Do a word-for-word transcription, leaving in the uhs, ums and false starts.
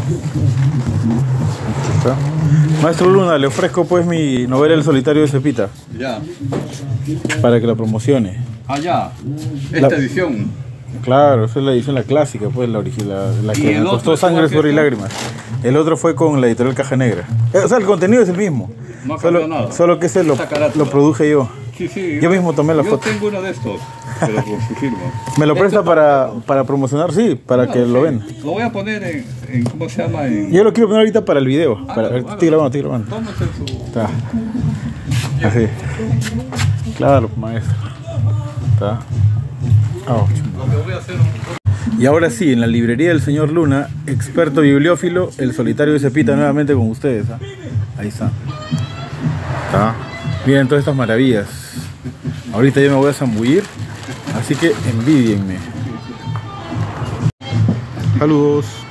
¿Está? Maestro Luna, le ofrezco pues mi novela El solitario de Cepita. Ya. Para que la promocione. Ah, ya. Esta La... edición. Claro, esa es la edición la clásica, pues la original, la, la que me costó sangre, sudor y lágrimas. El otro fue con la editorial Caja Negra. O sea, el contenido es el mismo. No ha solo, nada. Solo que ese lo, lo produje yo. Sí, sí. Yo mismo tomé la yo foto. Yo tengo uno de estos, pero con su firma. ¿Me lo presta para, para promocionar? Sí, para claro, que sí. lo ven. Lo voy a poner en, en ¿cómo se llama? En... Yo lo quiero poner ahorita para el video. Ah, para, no, estoy grabando, estoy grabando. Tómate su... Está. Así. Claro, maestro. Está. Oh, lo que voy a hacer un... Y ahora sí, en la librería del señor Luna, experto bibliófilo, El solitario de Cepita nuevamente con ustedes. ¿eh? Ahí está. Está. Miren todas estas maravillas. Ahorita yo me voy a zambullir, así que envidienme. Saludos.